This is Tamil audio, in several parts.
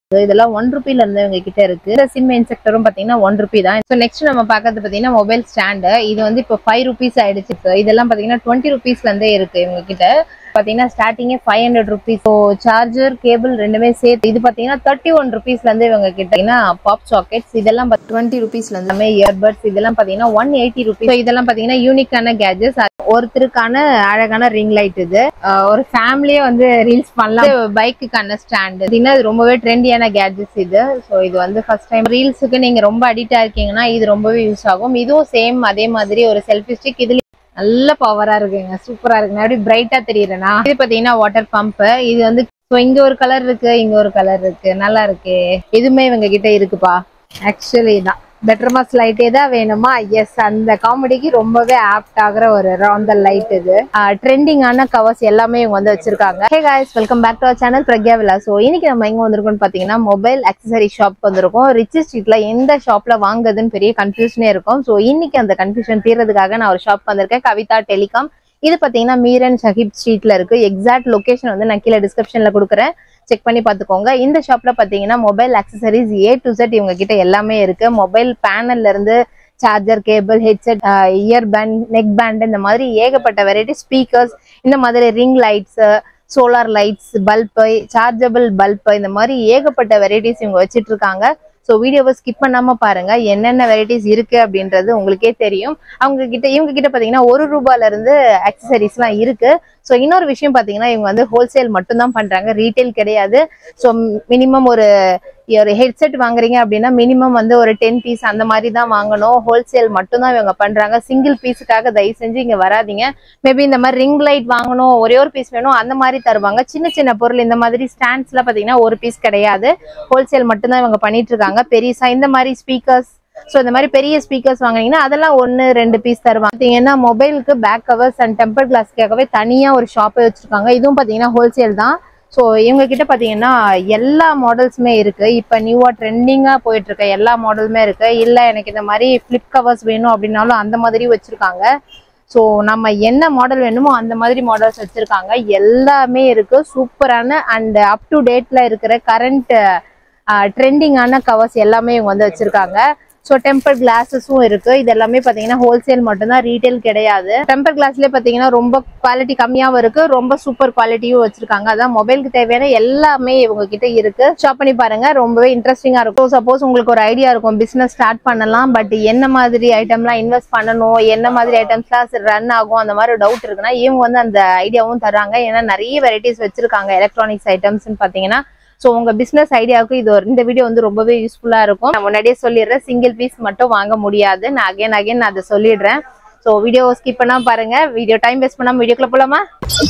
இதெல்லாம் 1 ரூபாயில இருந்து உங்க கிட்ட இருக்கு. இந்த சிம் இன்செக்டரும் பாத்தீங்கன்னா 1 ரூபாய் தான். சோ நெக்ஸ்ட் நம்ம பார்க்கிறது பாத்தீங்கன்னா மொபைல் ஸ்டாண்ட். இது வந்து இப்போ 5 ரூபாய் ஆயிடுச்சு. இதெல்லாம் பாத்தீங்கன்னா 20 ரூபாய்ல இருந்தே இருக்கு இவங்க கிட்ட. பாத்தீங்கன்னா ஸ்டார்டிங்கே 500 ரூபாய். சோ சார்ஜர் கேபிள் ரெண்டுமே சேர்த்து இது பாத்தீங்கன்னா 31 ரூபாய்ல இருந்து இவங்க கிட்ட பாப் சாக்கெட்ஸ் இதெல்லாம் 20 ரூபாய்ல இருந்து எல்லாமே இயர்பட்ஸ் இதெல்லாம் பாத்தீங்கன்னா 180 ரூபாய். சோ இதெல்லாம் பாத்தீங்கன்னா யூனிக்கான கேஜெட்ஸ். ஒருத்தருக்கான அழகான ரிங் லைட் இது. ஒரு ஃபேமிலியே வந்து ரீல்ஸ் பண்ணலாம். பைக்குக்கான ஸ்டாண்ட் இது ரொம்பவே ட்ரெண்டியான கேஜெட்ஸ் இது. சோ இது வந்து ஃபர்ஸ்ட் டைம் ரீல்ஸுக்கு நீங்க ரொம்ப அடிக்டா இருக்கீங்கன்னா இது ரொம்பவே யூஸ் ஆகும். இதுவும் சேம் அதே மாதிரி ஒரு செல்ஃபி ஸ்டிக். இதுல நல்ல பவரா இருக்குங்க, சூப்பரா இருக்கு. அப்படியே பிரைட்டா தெரியுறேன்னா இது பாத்தீங்கன்னா வாட்டர் பம்ப். இது வந்து இங்க ஒரு கலர் இருக்கு, இங்க ஒரு கலர் இருக்கு, நல்லா இருக்கு. இதுமே இவங்க கிட்ட இருக்குப்பா. ஆக்சுவலி தான் பெட்டர் மாஸ் லைட்டே தான் வேணுமா? எஸ், அந்த காமெடிக்கு ரொம்பவே ஆப்ட் ஆகுற ஒரு ரவுண்ட் லைட் இது. ட்ரெண்டிங்கான கவர்ஸ் எல்லாமே இவங்க வந்து வச்சிருக்காங்க. Hey guys, welcome back to our channel Pragya விலா. சோ இன்னைக்கு நம்ம எங்க வந்திருக்கோம்னு பாத்தீங்கன்னா மொபைல் அக்சசரி ஷாப்க்கு வந்திருக்கோம். ரிச்சி ஸ்ட்ரீட்ல எந்த ஷாப்ல வாங்குறதுன்னு பெரிய கன்ஃபியூஷனே இருக்கும். சோ இன்னைக்கு அந்த கன்ஃபியூஷன் தீர்றதுக்காக நான் ஒரு ஷாப் வந்திருக்கேன், கவிதா டெலிகாம். இது பாத்தீங்கன்னா மீரன் சஹிப் ஸ்ட்ரீட்ல இருக்கு. எக்ஸாக்ட் லொகேஷன் வந்து நான் கீழே டிஸ்கிரிப்ஷன்ல கொடுக்குறேன், செக் பண்ணி பாத்துக்கோங்க. இந்த ஷாப்ல பாத்தீங்கன்னா mobile accessories A to Z இவங்க கிட்ட எல்லாமே இருக்கு. மொபைல் பேனல்ல இருந்து charger, cable, headset, ear band, neck band, இந்த மாதிரி ஏகப்பட்ட வெரைட்டி, ஸ்பீக்கர்ஸ், இந்த மாதிரி ring lights, solar lights, bulb, chargeable bulb, இந்த மாதிரி ஏகப்பட்ட வெரைட்டிஸ் இவங்க வச்சிட்டு இருக்காங்க. ஸோ வீடியோவை ஸ்கிப் பண்ணாம பாருங்க, என்னென்ன வெரைட்டிஸ் இருக்கு அப்படின்றது உங்களுக்கே தெரியும். இவங்க கிட்ட பாத்தீங்கன்னா 1 ரூபாயில இருந்து அக்சசரிஸ் எல்லாம் இருக்கு. ஸோ இன்னொரு விஷயம் பாத்தீங்கன்னா இவங்க வந்து ஹோல்சேல் மட்டும் தான் பண்றாங்க, ரீட்டைல் கிடையாது. ஸோ மினிமம் ஒரு ஹெட்செட் வாங்குறீங்க அப்படின்னா மினிமம் வந்து ஒரு 10 பீஸ் அந்த மாதிரி தான் வாங்கணும். ஹோல்சேல் மட்டும் தான் இவங்க பண்றாங்க. சிங்கிள் பீஸுக்காக தயவு செஞ்சு இங்க வராதிங்க. மேபி இந்த மாதிரி ரிங் லைட் வாங்கணும், ஒரே ஒரு பீஸ் வேணும், அந்த மாதிரி தருவாங்க. சின்ன சின்ன பொருள் இந்த மாதிரி ஸ்டாண்ட்ஸ் எல்லாம் பாத்தீங்கன்னா ஒரு பீஸ் கிடையாது, ஹோல்சேல் மட்டும் தான் இவங்க பண்ணிட்டு இருக்காங்க. பெருசா இந்த மாதிரி ஸ்பீக்கர்ஸ், சோ இந்த மாதிரி பெரிய ஸ்பீக்கர்ஸ் வாங்கினீங்கன்னா அதெல்லாம் 1-2 பீஸ் தருவாங்க. பாத்தீங்கன்னா மொபைலுக்கு பேக் கவர்ஸ் அண்ட் டெம்பர் கிளாஸ்க்காகவே தனியா ஒரு ஷாப்பே வச்சிருக்காங்க. இதுவும் பாத்தீங்கன்னா ஹோல்சேல் தான். ஸோ இவங்க கிட்ட பாத்தீங்கன்னா எல்லா மாடல்ஸுமே இருக்கு. இப்ப நியூவா ட்ரெண்டிங்கா போயிட்டு இருக்க எல்லா மாடலுமே இருக்கு. இல்ல எனக்கு இந்த மாதிரி ஃபிளிப் கவர்ஸ் வேணும் அப்படின்னாலும் அந்த மாதிரி வச்சிருக்காங்க. ஸோ நம்ம என்ன மாடல் வேணுமோ அந்த மாதிரி மாடல்ஸ் வச்சிருக்காங்க. எல்லாமே இருக்கு. சூப்பரான அண்ட் அப் டு டேட்ல இருக்கிற கரண்ட் ட்ரெண்டிங்கான கவர்ஸ் எல்லாமே இவங்க வந்து வச்சிருக்காங்க. ஸோ டெம்பர் கிளாஸஸும் இருக்கு. இது எல்லாமே பாத்தீங்கன்னா ஹோல்சேல் மட்டும்தான், ரீட்டைல் கிடையாது. டெம்பர் கிளாஸ்லேயே பாத்தீங்கன்னா ரொம்ப குவாலிட்டி கம்மியாவும் இருக்கு, ரொம்ப சூப்பர் குவாலிட்டியும் வச்சிருக்காங்க. அதான் மொபைலுக்கு தேவையான எல்லாமே இவங்க கிட்ட இருக்கு. ஷாப் பண்ணி பாருங்க, ரொம்பவே இன்ட்ரெஸ்டிங்கா இருக்கும். சப்போஸ் உங்களுக்கு ஒரு ஐடியா இருக்கும் பிசினஸ் ஸ்டார்ட் பண்ணலாம், பட் என்ன மாதிரி ஐட்டம்லாம் இன்வெஸ்ட் பண்ணணும், என்ன மாதிரி ஐட்டம்ஸ்லாம் ரன் ஆகும், அந்த மாதிரி டவுட் இருக்குன்னா இவங்க வந்து அந்த ஐடியாவும் தராங்க. ஏன்னா நிறைய வெரைட்டிஸ் வச்சிருக்காங்க எலக்ட்ரானிக்ஸ் ஐட்டம்ஸ்ன்னு பாத்தீங்கன்னா. ஸோ உங்க பிசினஸ் ஐடியாவுக்கு இந்த வீடியோ வந்து ரொம்பவே யூஸ்ஃபுல்லா இருக்கும். நான் முன்னாடியே சொல்லிடுறேன், சிங்கிள் பீஸ் மட்டும் வாங்க முடியாது. நான் அகைன் அதை சொல்லிடுறேன். ஸோ வீடியோ ஸ்கிப் பண்ணாம பாருங்க. வீடியோ டைம் வேஸ்ட் பண்ணாம வீடியோக்குள்ள போலாமா?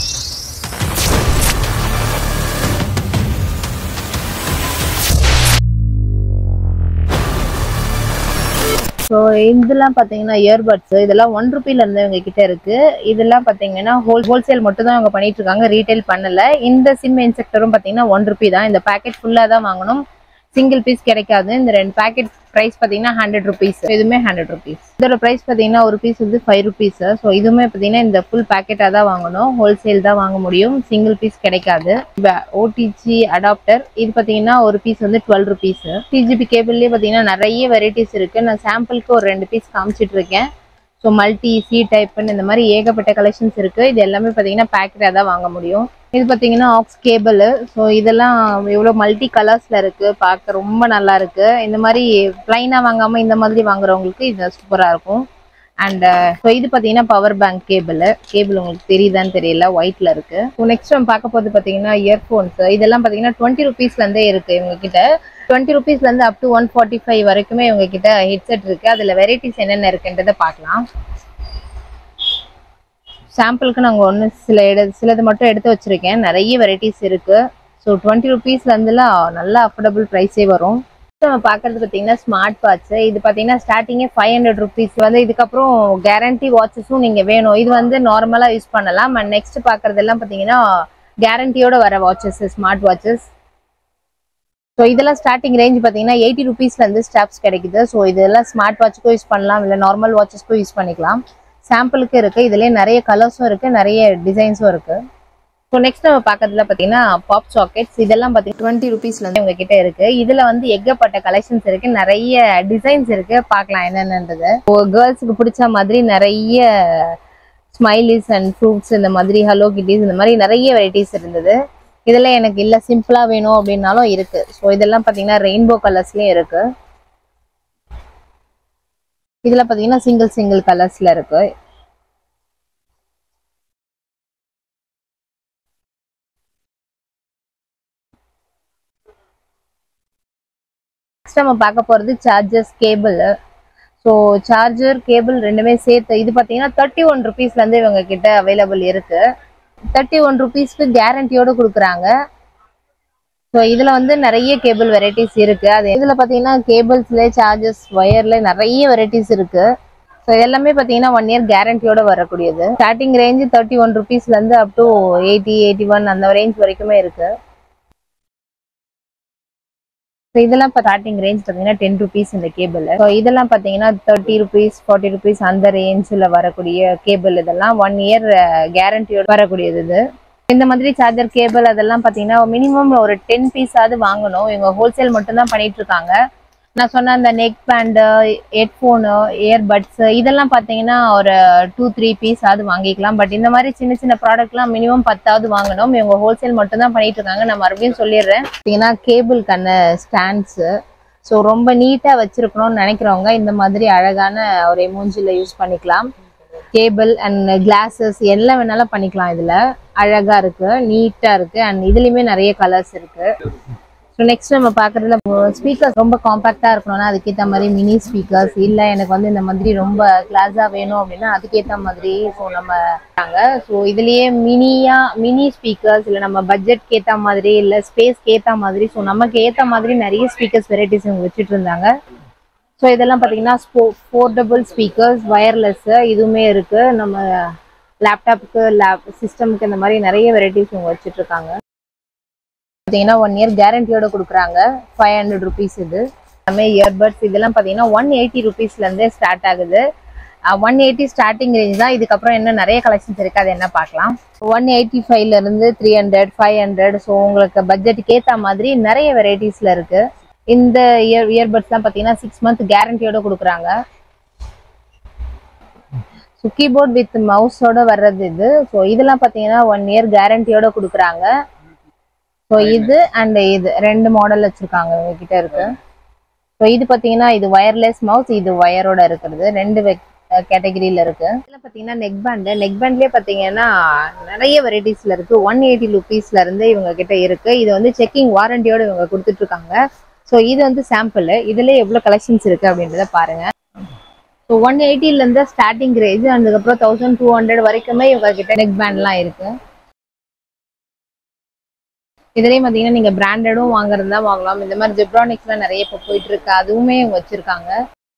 ஸோ இதெல்லாம் பாத்தீங்கன்னா இயர்பட்ஸ். இதெல்லாம் 1 ரூபாயில இருந்து இவங்க கிட்ட இருக்கு. இதெல்லாம் பாத்தீங்கன்னா ஹோல்சேல் மட்டும் தான் இவங்க பண்ணிட்டு இருக்காங்க, ரீட்டைல் பண்ணல. இந்த சிம் இன்செக்டரும் பாத்தீங்கன்னா 1 ரூபாய் தான். இந்த பேக்கெட் ஃபுல்லா தான் வாங்கணும், சிங்கிள் பீஸ் கிடைக்காது. இந்த 2 பேக்கெட் பிரைஸ் பாத்தீங்கன்னா 100 ருபீஸ். இதுவுமே 100 ருபீஸ். இதோட பிரைஸ் பாத்தீங்கன்னா ஒரு பீஸ் வந்து 5 ருபீஸ். ஸோ இதுவுமே பாத்தீங்கன்னா இந்த ஃபுல் பேக்கெட்டா தான் வாங்கணும், ஹோல்சேல் தான் வாங்க முடியும், சிங்கிள் பீஸ் கிடைக்காது. ஓடிஜி அடாப்டர் இது பாத்தீங்கன்னா ஒரு பீஸ் வந்து 12 ருபீஸ். டிஜிபி கேபிள்லயே பாத்தீங்கன்னா நிறைய வெரைட்டிஸ் இருக்கு. நான் சாம்பிளுக்கு ஒரு 2 பீஸ் காமிச்சிட்டு இருக்கேன். ஸோ மல்டி சி டைப்னு இந்த மாதிரி ஏகப்பட்ட கலெக்ஷன்ஸ் இருக்கு. இது எல்லாமே பாத்தீங்கன்னா பேக்கெட்டா தான் வாங்க முடியும். இது பாத்தீங்கன்னா ஆக்ஸ் கேபிள். ஸோ இதெல்லாம் எவ்வளவு மல்டி கலர்ஸ்ல இருக்கு, பார்க்க ரொம்ப நல்லா இருக்கு. இந்த மாதிரி பிளைனா வாங்காம இந்த மாதிரி வாங்குறவங்களுக்கு இது சூப்பரா இருக்கும். அண்ட் இது பாத்தீங்கன்னா பவர் பேங்க் கேபிள் உங்களுக்கு தெரியுதான்னு தெரியல, ஒயிட்ல இருக்கு. நெக்ஸ்ட் நம்ம பார்க்க போது பாத்தீங்கன்னா இயர்போன்ஸ். இதெல்லாம் பாத்தீங்கன்னா 20 ருபீஸ்ல இருந்தே இருக்கு இவங்க கிட்ட. 20 ருபீஸ்ல இருந்து அப் டு 145 வரைக்குமே இவங்க கிட்ட ஹெட்செட் இருக்கு. அதுல வெரைட்டிஸ் என்னென்ன இருக்குன்றத பார்க்கலாம். சாம்பிளுக்கு நாங்கள் சிலது மட்டும் எடுத்து வச்சிருக்கேன், நிறைய வெரைட்டிஸ் இருக்கு. ஸோ 20 ருபீஸ்ல இருந்துலாம் நல்லா அஃபோர்டபுள் ப்ரைஸே வரும். நம்ம பார்க்கறது பார்த்தீங்கன்னா ஸ்மார்ட் வாட்ச். இது பார்த்தீங்கன்னா ஸ்டார்டிங்கே 500 ருபீஸ் வந்து. இதுக்கப்புறம் கேரண்டி வாட்சஸும் நீங்க வேணும், இது வந்து நார்மலா யூஸ் பண்ணலாம். அண்ட் நெக்ஸ்ட் பார்க்கறது எல்லாம் பார்த்தீங்கன்னா கேரண்டியோட வர வாட்சஸ், ஸ்மார்ட் வாட்சஸ். ஸோ இதெல்லாம் ஸ்டார்டிங் ரேஞ்ச் பார்த்தீங்கன்னா 80 ருபீஸ்ல இருந்து ஸ்டாப்ஸ் கிடைக்குது. ஸோ இதெல்லாம் ஸ்மார்ட் வாட்சுக்கும் யூஸ் பண்ணலாம், இல்லை நார்மல் வாட்சஸ்க்கும் யூஸ் பண்ணிக்கலாம். சாம்பிளுக்கு இருக்கு. இதுலயே நிறைய கலர்ஸும் இருக்கு, நிறைய டிசைன்ஸும் இருக்கு. ஸோ நெக்ஸ்ட் நம்ம பார்க்கறதுல பார்த்தீங்கன்னா பாப் சாக்கெட்ஸ் இதெல்லாம் பார்த்தீங்கன்னா 20 rupeesல இருந்து உங்ககிட்ட இருக்கு. இதுல வந்து ஏகப்பட்ட கலெக்ஷன்ஸ் இருக்கு, நிறைய டிசைன்ஸ் இருக்கு, பார்க்கலாம் என்னென்னது. கேர்ள்ஸுக்கு பிடிச்ச மாதிரி நிறைய ஸ்மைலிஸ் அண்ட் ஃப்ரூட்ஸ் இந்த மாதிரி ஹலோ கிட்டிஸ் இந்த மாதிரி நிறைய வெரைட்டிஸ் இருந்தது. இதெல்லாம் எனக்கு இல்லை சிம்பிளா வேணும் அப்படின்னாலும் இருக்கு. ஸோ இதெல்லாம் பார்த்தீங்கன்னா ரெயின்போ கலர்ஸ்லயும் இருக்கு. இதுல பார்த்தீங்கன்னா சிங்கிள் கலர்ஸ்ல இருக்கு. நம்ம பார்க்க போறது chargers cable. So charger cable ரெண்டுமே சேர்த்து இது பார்த்தீங்கன்னா 31 rupeesல இருந்து இவங்க கிட்ட அவைலபிள் இருக்கு. 31 rupeesக்கு கேரண்டியோட கொடுக்குறாங்க. ஸோ இதுல வந்து நிறைய கேபிள் வெரைட்டிஸ் இருக்கு. அது இதுல பார்த்தீங்கன்னா கேபிள்ஸ்ல சார்ஜர்ஸ் ஒயர்ல நிறைய வெரைட்டிஸ் இருக்கு. ஸோ எல்லாமே பார்த்தீங்கன்னா 1 year கேரண்டியோட வரக்கூடியது. ஸ்டார்டிங் ரேஞ்ச் 31 rupeesல இருந்து அப் டு 80, 81 அந்த ரேஞ்ச் வரைக்குமே இருக்கு. ஸோ இதெல்லாம் இப்போ ஸ்டார்டிங் ரேஞ்ச் பார்த்தீங்கன்னா 10 rupees இந்த கேபிள். ஸோ இதெல்லாம் பார்த்தீங்கன்னா 30 rupees, 40 rupees அந்த ரேஞ்சில் வரக்கூடிய கேபிள். இதெல்லாம் 1 year கேரண்டியோட வரக்கூடியது. இது இந்த மாதிரி சார்ஜர் கேபிள் அதெல்லாம் பார்த்தீங்கன்னா மினிமம் ஒரு 10 piece வாங்கணும். இவங்க ஹோல்சேல் மட்டும்தான் பண்ணிட்டு இருக்காங்க. நான் சொன்ன அந்த நெக் பேண்டு, ஹெட்ஃபோனு, இயர்பட்ஸ் இதெல்லாம் பார்த்தீங்கன்னா ஒரு 2-3 piece வாங்கிக்கலாம். பட் இந்த மாதிரி சின்ன ப்ராடக்ட்லாம் மினிமம் 10 வாங்கணும். இவங்க ஹோல்சேல் மட்டும் தான் பண்ணிட்டு இருக்காங்க. நான் மறுபடியும் சொல்லிடுறேன். பார்த்தீங்கன்னா கேபிள்கான ஸ்டாண்ட்ஸு. ஸோ ரொம்ப நீட்டாக வச்சிருக்கணும்னு நினைக்கிறவங்க இந்த மாதிரி அழகான ஒரு எமோஜியில் யூஸ் பண்ணிக்கலாம். கேபிள் அண்ட் கிளாஸஸ் எல்லாம் வேணாலும் பண்ணிக்கலாம். இதில் அழகாக இருக்கு, நீட்டாக இருக்கு. அண்ட் இதுலேயுமே நிறைய கலர்ஸ் இருக்கு. ஸோ நெக்ஸ்ட் நம்ம பார்க்குறதுல ஸ்பீக்கர்ஸ் ரொம்ப காம்பேக்டாக இருக்கணும்னா அதுக்கேற்ற மாதிரி மினி ஸ்பீக்கர்ஸ், இல்லை எனக்கு வந்து இந்த மாதிரி ரொம்ப கிளாஸாக வேணும் அப்படின்னா அதுக்கேற்ற மாதிரி ஸோ நம்ம ஸோ இதுலேயே மினி ஸ்பீக்கர்ஸ் இல்லை நம்ம பட்ஜெட்க்கு ஏற்ற மாதிரி இல்லை ஸ்பேஸ்க்கு ஏற்ற மாதிரி ஸோ நமக்கு ஏற்ற மாதிரி நிறைய ஸ்பீக்கர்ஸ் வெரைட்டிஸ் இவங்க வச்சுட்டு இருந்தாங்க. ஸோ இதெல்லாம் பார்த்தீங்கன்னா போர்ட்டபிள் ஸ்பீக்கர்ஸ், வயர்லெஸ்ஸு இதுவுமே இருக்கு. நம்ம லேப்டாப்புக்கு சிஸ்டமுக்கு இந்த மாதிரி நிறைய வெரைட்டிஸ் இவங்க வச்சுட்டு இருக்காங்க. பார்த்தீங்கன்னா 1 year கேரண்டியோட கொடுக்குறாங்க. 500 rupees இது. எல்லாமே இயர்பட்ஸ் இதெல்லாம் பார்த்தீங்கன்னா 180 rupeesல இருந்தே ஸ்டார்ட் ஆகுது. 180 ஸ்டார்டிங் ரேஞ்ச் தான். இதுக்கப்புறம் இன்னும் நிறைய கலெக்ஷன்ஸ் இருக்கு, அது என்ன பார்க்கலாம். 185ல இருந்து 300, 500 ஸோ உங்களுக்கு பட்ஜெட்டுக்கு ஏற்ற மாதிரி நிறைய வெரைட்டிஸ்ல இருக்கு. இந்த இயர்பட்ஸ்லாம் பார்த்தீங்கன்னா 6 month கேரண்டியோட கொடுக்குறாங்க. ஸோ கீபோர்ட் வித் மவுஸோட வர்றது இது. ஸோ இதெல்லாம் பார்த்தீங்கன்னா 1 year கேரண்டியோட கொடுக்குறாங்க. ஸோ இது அண்ட் இது 2 மாடல் வச்சிருக்காங்க இவங்ககிட்ட இருக்கு. ஸோ இது பார்த்தீங்கன்னா இது வயர்லெஸ் மவுஸ், இது வயரோட இருக்கிறது 2 கேட்டகரியில இருக்கு. இதில் பார்த்தீங்கன்னா நெக் பேண்ட்லேயே பார்த்தீங்கன்னா நிறைய வெரைட்டிஸ்ல இருக்கு. 180 rupeesல இருந்து இவங்க கிட்ட இருக்கு. இது வந்து செக்கிங் வாரண்டியோட இவங்க கொடுத்துட்டு இருக்காங்க. ஸோ இது வந்து சாம்பிள். இதுல எவ்வளோ கலெக்ஷன்ஸ் இருக்கு அப்படின்றத பாருங்க. ஸோ 180ல இருந்து ஸ்டார்டிங் ரேஞ்ச், அதுக்கப்புறம் 1200 வரைக்குமே இவங்க கிட்ட நெக் பேண்ட்லாம் இருக்கு. இதுலயும் பாத்தீங்கன்னா நீங்க பிராண்டடும் வாங்குறதா வாங்கலாம். இந்த மாதிரி ஜெப்ரானிக்ஸ்லாம் நிறைய இப்போ போயிட்டு இருக்கு, அதுவுமே இவங்க வச்சிருக்காங்க.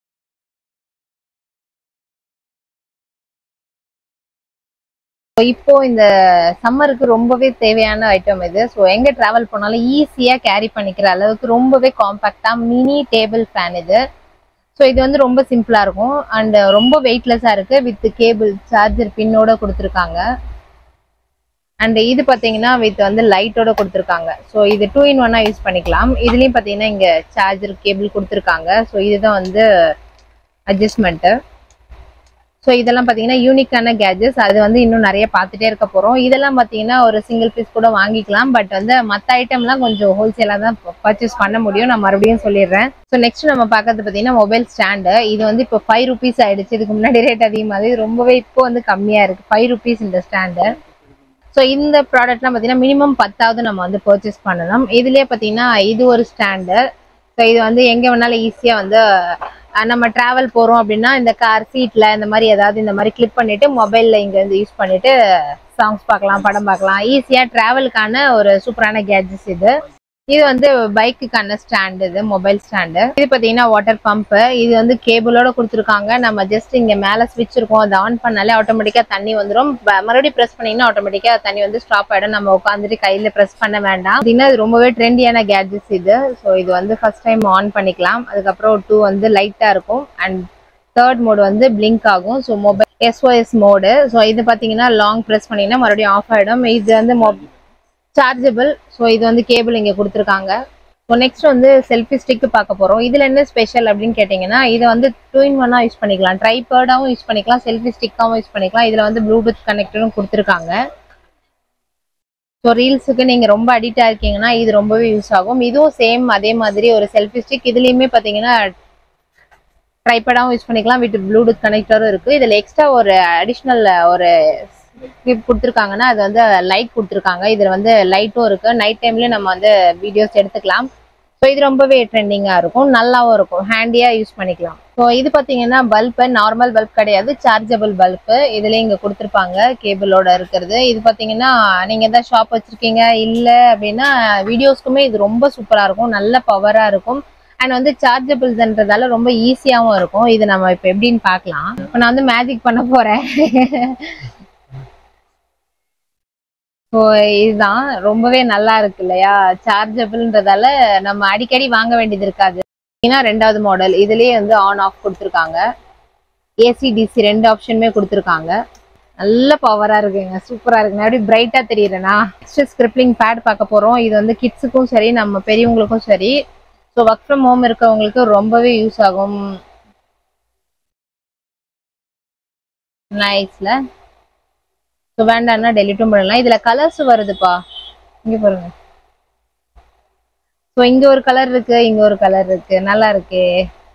இப்போ இந்த சம்மருக்கு ரொம்பவே தேவையான ஐட்டம் இது. ஸோ எங்க டிராவல் போனாலும் ஈஸியா கேரி பண்ணிக்கிற அளவுக்கு ரொம்பவே காம்பாக்டா மினி டேபிள் ஃபேன் இது. ஸோ இது வந்து ரொம்ப சிம்பிளா இருக்கும் அண்ட் ரொம்ப வெயிட்லெஸ்ஸா இருக்கு. வித் கேபிள் சார்ஜர் பின்னோட கொடுத்துருக்காங்க. அண்ட் இது பார்த்தீங்கன்னா வித் வந்து லைட்டோட கொடுத்துருக்காங்க. ஸோ இது 2 in 1 யூஸ் பண்ணிக்கலாம். இதுலேயும் பார்த்தீங்கன்னா இங்கே சார்ஜர் கேபிள் கொடுத்துருக்காங்க. ஸோ இதுதான் வந்து அட்ஜஸ்ட்மெண்ட்டு. ஸோ இதெல்லாம் பார்த்தீங்கன்னா யூனிக்கான கேஜெட்ஸ். அது வந்து இன்னும் நிறைய பார்த்துட்டே இருக்க போகிறோம். இதெல்லாம் பார்த்தீங்கன்னா ஒரு சிங்கிள் பீஸ் கூட வாங்கிக்கலாம். பட் வந்து மற்ற ஐட்டம்லாம் கொஞ்சம் ஹோல்சேலாக தான் பர்ச்சேஸ் பண்ண முடியும். நான் மறுபடியும் சொல்லிடுறேன். ஸோ நெக்ஸ்ட் நம்ம பார்க்கறது பார்த்தீங்கன்னா மொபைல் ஸ்டாண்டு. இது வந்து இப்போ 5 rupees ஆயிடுச்சு. இதுக்கு முன்னாடி ரேட் அதிகமாக ரொம்பவே இப்போ வந்து கம்மியாக இருக்குது. 5 rupees இந்த ஸ்டாண்டு. ஸோ இந்த ப்ராடக்ட்லாம் பார்த்தீங்கன்னா மினிமம் 10 நம்ம வந்து பர்ச்சேஸ் பண்ணலாம். இதுலேயே பார்த்தீங்கன்னா இது ஒரு ஸ்டாண்டு. ஸோ இது வந்து எங்கே வேணாலும் ஈஸியாக வந்து நம்ம டிராவல் போகிறோம் அப்படின்னா இந்த கார் சீட்டில் இந்த மாதிரி ஏதாவது இந்த மாதிரி கிளிக் பண்ணிவிட்டு மொபைலில் இங்கே வந்து யூஸ் பண்ணிவிட்டு சாங்ஸ் பார்க்கலாம், படம் பார்க்கலாம். ஈஸியாக ட்ராவலுக்கான ஒரு சூப்பரான கேட்ஜெட்ஸ் இது. இது வந்து பைக்குக்கான ஸ்டாண்டு, இது மொபைல் ஸ்டாண்டு. இது பார்த்தீங்கன்னா வாட்டர் பம்ப். இது வந்து கேபிளோட கொடுத்துருக்காங்க. நம்ம ஜஸ்ட் இங்கே மேலே ஸ்விட்ச் இருக்கும், அதை ஆன் பண்ணாலே ஆட்டோமேட்டிக்காக தண்ணி வந்துடும். மறுபடியும் ப்ரெஸ் பண்ணிங்கன்னா ஆட்டோமேட்டிக்காக தண்ணி வந்து ஸ்டாப் ஆகிடும். நம்ம உட்காந்துட்டு கையில் ப்ரெஸ் பண்ண வேண்டாம். அப்படின்னா இது ரொம்பவே ட்ரெண்டியான கேட்ஜெட்ஸ் இது. ஸோ இது வந்து ஃபர்ஸ்ட் டைம் ஆன் பண்ணிக்கலாம். அதுக்கப்புறம் 2 வந்து லைட்டாக இருக்கும் அண்ட் 3rd மோட் வந்து பிளிங்க் ஆகும். So mobile SOS mode. So இது பாத்தீங்கன்னா லாங் பிரஸ் பண்ணீங்கன்னா மறுபடியும் ஆஃப் ஆயிடும். இது வந்து சார்ஜபிள். ஸோ இது வந்து கேபிள் இங்கே கொடுத்துருக்காங்க. ஸோ நெக்ஸ்ட் வந்து செல்ஃபி ஸ்டிக் பார்க்க போகிறோம். இதில் என்ன ஸ்பெஷல் அப்படின்னு கேட்டிங்கன்னா இதை வந்து 2-in-1 யூஸ் பண்ணிக்கலாம். ட்ரைபேர்டாகவும் யூஸ் பண்ணிக்கலாம், செல்ஃபி ஸ்டிக்காகவும் யூஸ் பண்ணிக்கலாம். இதில் வந்து ப்ளூடூத் கனெக்டரும் கொடுத்துருக்காங்க. ஸோ ரீல்ஸுக்கு நீங்கள் ரொம்ப அடிக்ட் ஆகிருக்கீங்கன்னா இது ரொம்பவே யூஸ் ஆகும். இதுவும் சேம் அதே மாதிரி ஒரு செல்ஃபி ஸ்டிக். இதுலேயுமே பார்த்தீங்கன்னா ட்ரைபேடாகவும் யூஸ் பண்ணிக்கலாம், வித் ப்ளூடூத் கனெக்டரும் இருக்குது. இதில் எக்ஸ்ட்ரா ஒரு அடிஷ்னல் ஒரு கிளிப் கொடுத்துருக்காங்கன்னா அது வந்து லைட் கொடுத்துருக்காங்க. இதில் வந்து லைட்டும் இருக்குது. நைட் டைம்லேயும் நம்ம வந்து வீடியோஸ் எடுத்துக்கலாம். ஸோ இது ரொம்பவே ட்ரெண்டிங்காக இருக்கும், நல்லாவும் இருக்கும், ஹேண்டியாக யூஸ் பண்ணிக்கலாம். ஸோ இது பார்த்தீங்கன்னா பல்பு நார்மல் பல்ப் கிடையாது, சார்ஜபிள் பல்பு. இதுலேயே இங்கே கொடுத்துருப்பாங்க கேபிளோட இருக்கிறது. இது பார்த்தீங்கன்னா நீங்கள் எதாவது ஷாப் வச்சுருக்கீங்க இல்லை அப்படின்னா வீடியோஸ்க்குமே இது ரொம்ப சூப்பராக இருக்கும், நல்ல பவராக இருக்கும். அண்ட் வந்து சார்ஜபிள்ன்றதால ரொம்ப ஈஸியாகவும் இருக்கும். இது நம்ம இப்போ எப்படின்னு பார்க்கலாம். இப்போ நான் வந்து மேஜிக் பண்ண போகிறேன். ஸோ இதுதான் ரொம்பவே நல்லா இருக்கு இல்லையா, சார்ஜபிள்ன்றதால நம்ம அடிக்கடி வாங்க வேண்டியது இருக்காது. ஏன்னா 2வது மாடல் இதுலேயே வந்து ஆன் ஆஃப் கொடுத்துருக்காங்க. AC DC 2 ஆப்ஷனுமே கொடுத்துருக்காங்க. நல்ல பவராக இருக்குங்க, சூப்பராக இருக்குங்க. அப்படி பிரைட்டாக தெரியுறேன்னா ஸ்கிரிப்லிங் பேட் பார்க்க போகிறோம். இது வந்து கிட்ஸுக்கும் சரி நம்ம பெரியவங்களுக்கும் சரி. ஸோ ஒர்க் ஃப்ரம் ஹோம் இருக்கவங்களுக்கு ரொம்பவே யூஸ் ஆகும். நைஸ்ல. ஸோ வேண்டாம்னா டெலிட்டும் பண்ணலாம். இதில் கலர்ஸ் வருதுப்பா, இங்கே பாருங்க. ஸோ இங்கே ஒரு கலர் இருக்கு, இங்கே ஒரு கலர் இருக்கு, நல்லா இருக்கு,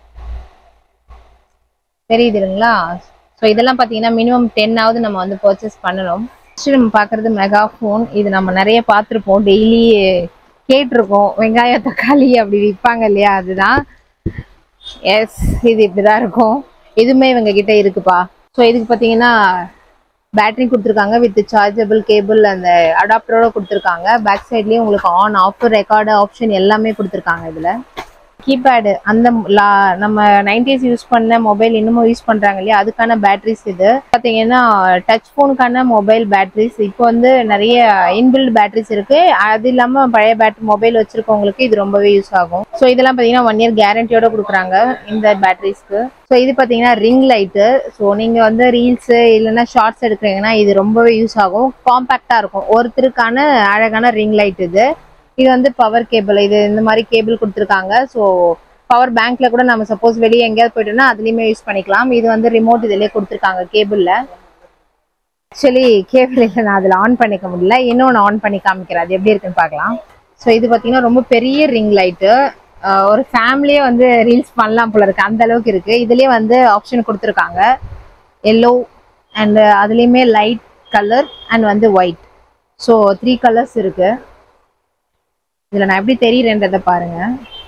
தெரியுது இல்லைங்களா? ஸோ இதெல்லாம் பார்த்தீங்கன்னா மினிமம் 10ஆவது நம்ம வந்து பர்ச்சேஸ் பண்ணணும். நம்ம பார்க்குறது மெகா ஃபோன். இது நம்ம நிறைய பார்த்துருப்போம், டெய்லி கேட்டிருக்கோம். வெங்காயம் தக்காளி அப்படி விற்பாங்க இல்லையா, அதுதான். எஸ், இது இப்படிதான் இருக்கும். இதுவுமே இவங்க கிட்ட இருக்குப்பா. ஸோ இதுக்கு பார்த்தீங்கன்னா பேட்டரி கொடுத்துருக்காங்க, வித் சார்ஜபிள் கேபிள் அந்த அடாப்டரோட கொடுத்துருக்காங்க. பேக் சைட்லேயும் உங்களுக்கு ஆன் ஆஃப் ரெக்கார்டு ஆப்ஷன் எல்லாமே கொடுத்துருக்காங்க. இதில் கீபேடு அந்த நம்ம 90s யூஸ் பண்ண மொபைல் இன்னமும் யூஸ் பண்ணுறாங்க இல்லையா, அதுக்கான பேட்டரிஸ். இது பார்த்தீங்கன்னா டச் ஃபோனுக்கான மொபைல் பேட்டரிஸ். இப்போ வந்து நிறைய இன்பில்ட் பேட்டரிஸ் இருக்குது. அது இல்லாமல் பழைய மொபைல் வச்சுருக்கவங்களுக்கு இது ரொம்பவே யூஸ் ஆகும். ஸோ இதெல்லாம் பார்த்தீங்கன்னா 1 year கேரண்டியோட கொடுக்குறாங்க இந்த பேட்டரிஸ்க்கு. ஸோ இது பார்த்தீங்கன்னா ரிங் லைட்டு. ஸோ நீங்கள் வந்து ரீல்ஸு இல்லைன்னா ஷார்ட்ஸ் எடுக்கிறீங்கன்னா இது ரொம்பவே யூஸ் ஆகும், காம்பேக்டாக இருக்கும். ஒருத்தருக்கான அழகான ரிங் லைட் இது. இது வந்து பவர் கேபிள். இது இந்த மாதிரி கேபிள் கொடுத்துருக்காங்க. ஸோ பவர் பேங்க்ல கூட நம்ம சப்போஸ் வெளியே எங்கேயாவது போயிட்டோம்னா அதுலேயுமே யூஸ் பண்ணிக்கலாம். இது வந்து ரிமோட் இதிலே கொடுத்துருக்காங்க கேபிளில். ஆக்சுவலி கேபிள் இல்லை, நான் அதில் ஆன் பண்ணிக்க முடியல. இன்னொன்று ஆன் பண்ணி காமிக்கிறேன், அது எப்படி இருக்குன்னு பார்க்கலாம். ஸோ இது பார்த்தீங்கன்னா ரொம்ப பெரிய ரிங் லைட்டு. ஒரு ஃபேமிலியே வந்து ரீல்ஸ் பண்ணலாம் போல இருக்கு, அந்த அளவுக்கு இருக்கு. இதுலேயே வந்து ஆப்ஷன் கொடுத்துருக்காங்க, எல்லோ அண்ட் அதுலேயுமே லைட் கலர் அண்ட் வந்து ஒயிட். ஸோ 3 கலர்ஸ் இருக்கு. இதில் நான் எப்படி தெரியுறேன்றதை பாருங்க.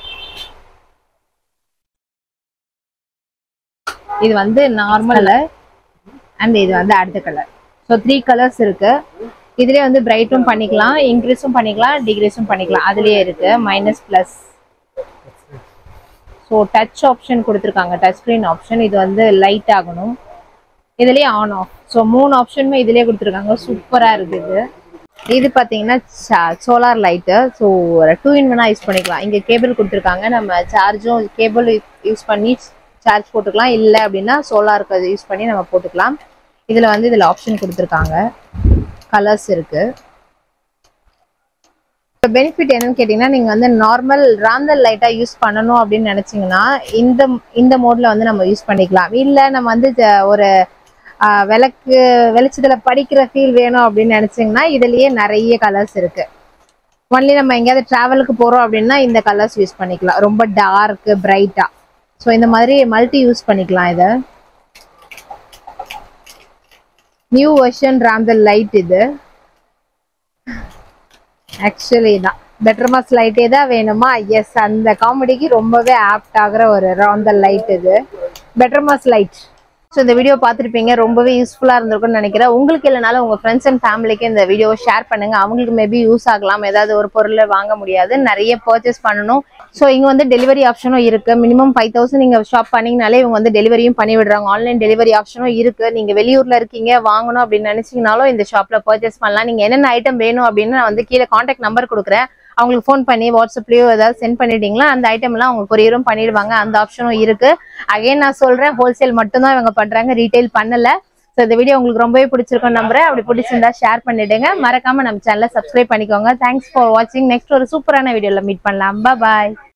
இது வந்து நார்மல் அண்ட் இது வந்து அடுத்த கலர். ஸோ 3 கலர்ஸ் இருக்கு. இதுலேயே வந்து பிரைட்டும் பண்ணிக்கலாம், இன்க்ரீஸும் பண்ணிக்கலாம், டிக்ரீஸும் பண்ணிக்கலாம். அதுலேயே இருக்கு minus plus. So touch option கொடுத்துருக்காங்க, டச் ஸ்க்ரீன் ஆப்ஷன். இது வந்து லைட் ஆகணும், இதுலேயே ஆன் ஆஃப். ஸோ 3 ஆப்ஷனுமே இதுலேயே கொடுத்துருக்காங்க, சூப்பராக இருக்குது. இது பார்த்தீங்கன்னா solar light. So 2-in-1 use பண்ணிக்கலாம். இங்கே கேபிள் கொடுத்துருக்காங்க, நம்ம சார்ஜும் கேபிள் யூஸ் பண்ணி சார்ஜ் போட்டுக்கலாம். இல்லை அப்படின்னா சோலாருக்கு அது யூஸ் பண்ணி நம்ம போட்டுக்கலாம். இதில் வந்து இதில் ஆப்ஷன் கொடுத்துருக்காங்க, கலர்ஸ் இருக்குது. இப்போ பெனிஃபிட் என்னன்னு கேட்டிங்கன்னா நீங்கள் வந்து நார்மல் ராந்தல் லைட்டாக யூஸ் பண்ணணும் அப்படின்னு நினச்சிங்கன்னா இந்த மோடில் வந்து நம்ம யூஸ் பண்ணிக்கலாம். இல்லை நம்ம வந்து ஒரு வெளிச்சத்தில் படிக்கிற ஃபீல் வேணும் அப்படின்னு நினச்சிங்கன்னா இதுலேயே நிறைய கலர்ஸ் இருக்கு. ஒன்லி நம்ம எங்கேயாவது ட்ராவலுக்கு போகிறோம் அப்படின்னா இந்த கலர்ஸ் யூஸ் பண்ணிக்கலாம், ரொம்ப டார்க்கு பிரைட்டாக. ஸோ இந்த மாதிரி மல்டி யூஸ் பண்ணிக்கலாம். இதை நியூ வெர்ஷன் ராந்தல் லைட். இது ஆக்சுவலி தான் பெட்டர்மாஸ் லைட்டே தான் வேணுமா? எஸ், அந்த காமெடிக்கு ரொம்பவே ஆப்ட் ஆகிற ஒரு ராந்தல் லைட் இது, பெட்டர்மாஸ் லைட். ஸோ இந்த வீடியோ பார்த்துருப்பீங்க, ரொம்பவே யூஸ்ஃபுல்லாக இருந்திருக்கும்னு நினைக்கிறேன். உங்களுக்கு இல்லைனாலும் உங்கள் ஃப்ரெண்ட்ஸ் அண்ட் ஃபேமிலிக்கு இந்த வீடியோவை ஷேர் பண்ணுங்க, அவங்களுக்கு மேபி யூஸ் ஆகலாம். ஏதாவது ஒரு பொருளை வாங்க முடியாது, நிறைய பர்ச்சேஸ் பண்ணணும். ஸோ இங்கே வந்து டெலிவரி ஆப்ஷனும் இருக்கு. மினிமம் 5000 நீங்கள் ஷாப் பண்ணிங்கனாலே இவங்க வந்து டெலிவரியும் பண்ணி விடுறாங்க. ஆன்லைன் டெலிவரி ஆப்ஷனும் இருக்கு. நீங்கள் வெளியூர்ல இருக்கீங்க, வாங்கணும் அப்படின்னு நினைச்சீங்கனாலும் இந்த ஷாப்ல பர்ச்சேஸ் பண்ணலாம். நீங்கள் என்னென்ன ஐட்டம் வேணும் அப்படின்னு நான் வந்து கீழே கான்டாக்ட் நம்பர் கொடுக்குறேன், அவங்களுக்கு ஃபோன் பண்ணி வாட்ஸ்அப்லயோ ஏதாவது சென்ட் பண்ணிட்டீங்களா அந்த ஐட்டம் எல்லாம் அவங்க கொரியரும் பண்ணிடுவாங்க. அந்த ஆப்ஷனும் இருக்கு. அகைன் நான் சொல்றேன், ஹோல்சேல் மட்டும் தான் இவங்க பண்றாங்க, ரீட்டைல் பண்ணல. சோ இந்த வீடியோ உங்களுக்கு ரொம்பவே பிடிச்சிருக்கும் நம்புறேன். அப்படி பிடிச்சிருந்தா ஷேர் பண்ணிடுங்க. மறக்காம நம்ம சேனலை சப்ஸ்கிரைப் பண்ணிக்கோங்க. தேங்க்ஸ் ஃபார் வாட்சிங். நெக்ஸ்ட் ஒரு சூப்பரான வீடியோல மீட் பண்ணலாம். பாய்.